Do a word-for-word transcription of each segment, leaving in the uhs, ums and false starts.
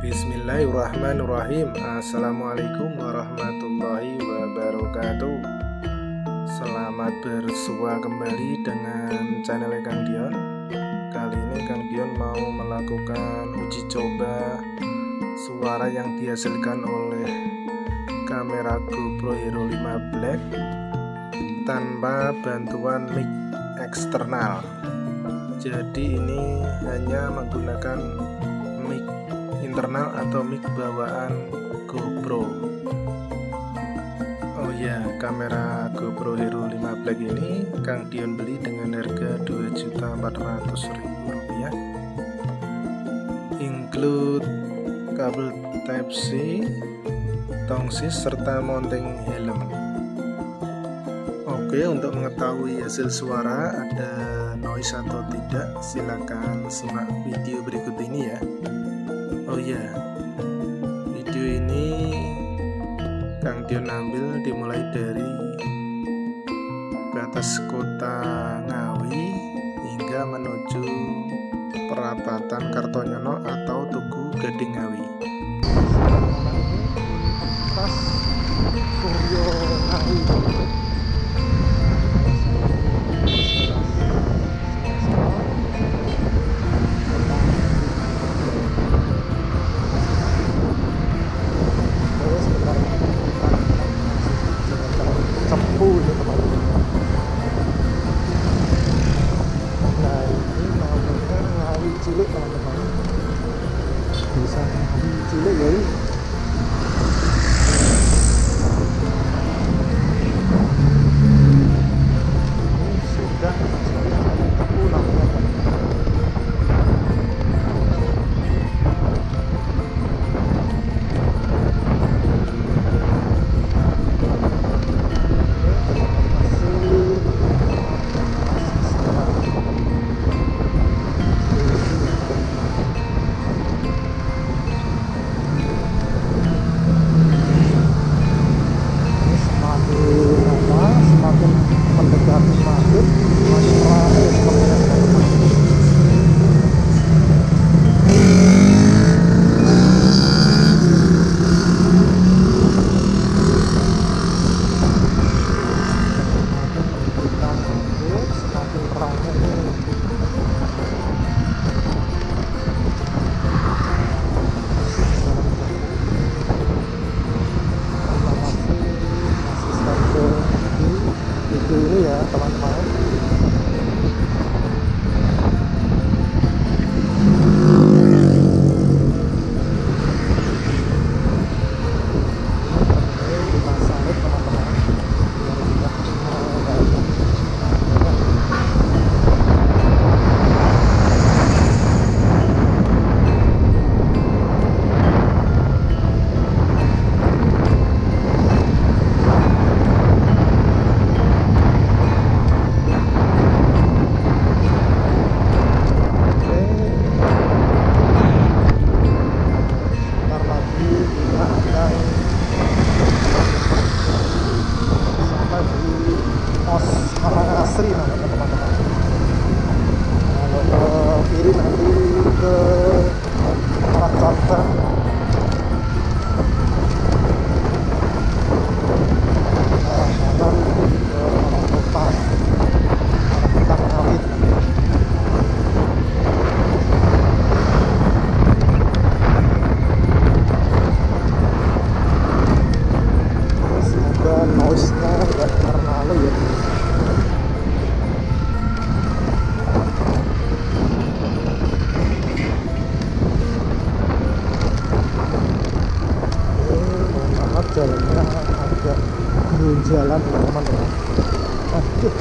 Bismillahirrahmanirrahim. Assalamualaikum warahmatullahi wabarakatuh. Selamat bersua kembali dengan channel Kang Dion. Kali ini Kang Dion mau melakukan uji coba suara yang dihasilkan oleh kamera GoPro Hero lima Black tanpa bantuan mic eksternal. Jadi ini hanya menggunakan mic internal atau mic bawaan GoPro. Oh ya, kamera GoPro Hero lima Black ini Kang Dion beli dengan harga dua juta empat ratus ribu rupiah, include kabel Type C, tongsis serta mounting helm. Oke, untuk mengetahui hasil suara ada noise atau tidak, silakan simak video berikut ini ya. Oh ya, video ini Kang Dion ambil dimulai dari batas kota Ngawi hingga menuju perapatan Kartonyono atau Tugu Gading Ngawi. Pas Suryo Ngawi. Cilik teman-teman, bisa cilik ya. Sudah pulang mendekati maghrib, masih ramai sepertinya teman-teman. Semakin ramai ini. Itu ini ya teman-teman. Kita salib teman-teman. Asri namanya teman-teman. Kalau ke kiri nanti ke Jakarta. Arah kanan ke arah kota, arah kota Ngawi. Semoga noise-nya tidak terlalu ya. Jalannya agak jalan teman-teman. Aduh,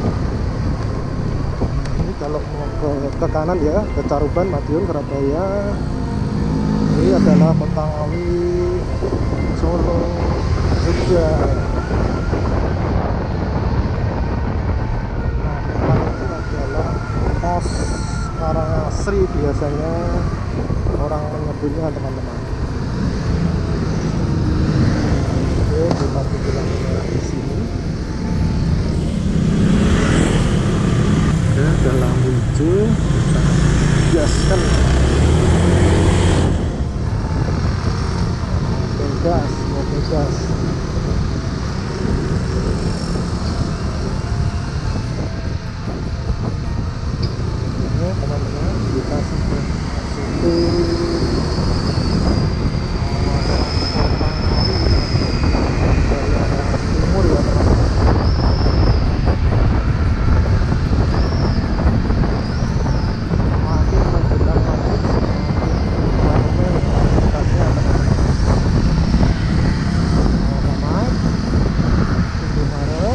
ini kalau mau ke, ke kanan ya, ke Caruban, Madiun, Surabaya. Ini adalah kota Ngawi, Solo, Jogja. Nah, depan itu adalah pos Karangasri, biasanya orang menyebutnya teman-teman. Kita bilangnya di sini. Dan dalam hijau kita hiaskan seperti timur ya teman-teman. Semakin menjelang maghrib semakin ramai aktivitasnya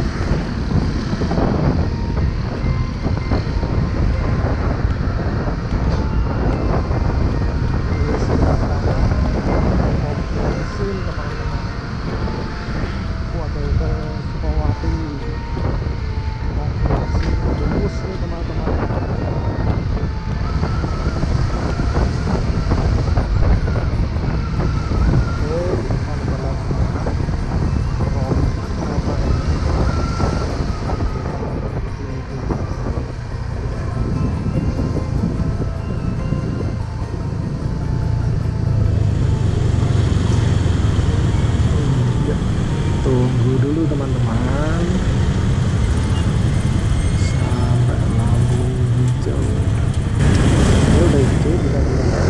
tunggu dulu teman-teman sampai lampu hijau. Ini udah hijau kita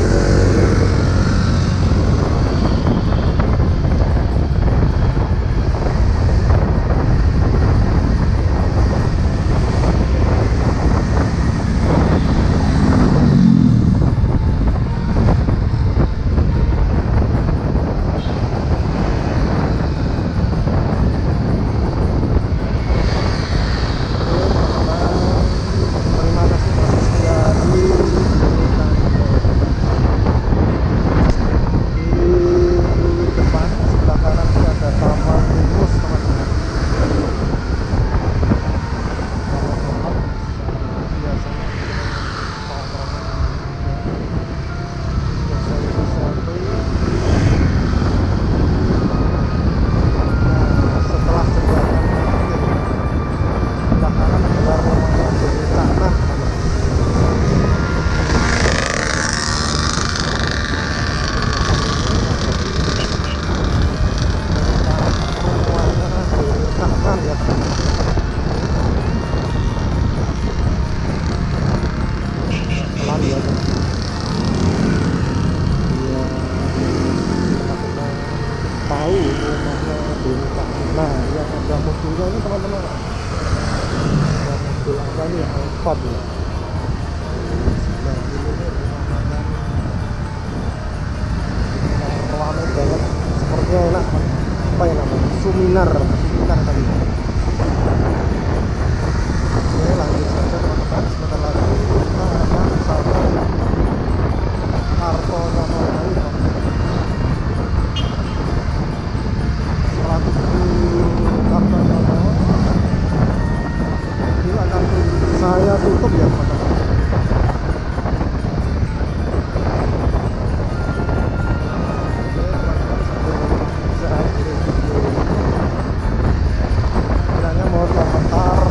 tahu rumahnya bintang. Nah, yang ada mobilnya ini teman-teman, ada mobil apa nih, Alphard ya. Nah, ini rumah makan ramai banget, sepertinya enak. Apa ya namanya, Suminar Suminar tadi. Oke, lanjut saja teman-teman, sebentar lagi kita akan sampai Kartonyono lagi teman-teman. Saya tutup ya teman-teman. Kiranya mau komentar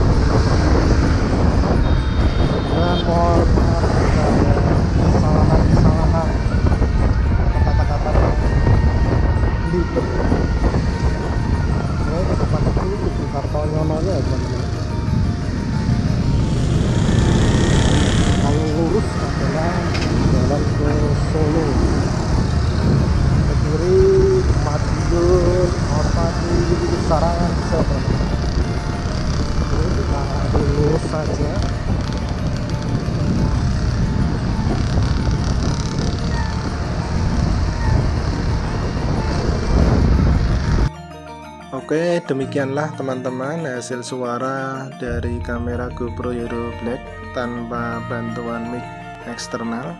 dan mohon maaf jika ada kesalahan-kesalahan kata-kata di depan itu di Kartonyono nya ya teman-teman. Kalau lurus adalah jalan ke Solo, ke kiri Madiun, Orpati, Sarangan bisa teman-teman. Oke, kita ambil lurus saja. Oke, demikianlah teman-teman hasil suara dari kamera GoPro Hero Black tanpa bantuan mic eksternal.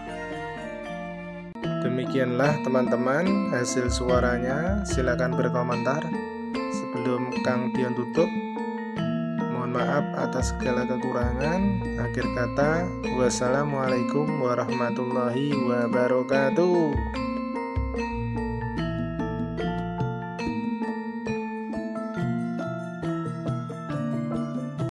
Demikianlah teman-teman hasil suaranya. Silakan berkomentar. Sebelum Kang Dion tutup, mohon maaf atas segala kekurangan. Akhir kata, wassalamualaikum warahmatullahi wabarakatuh.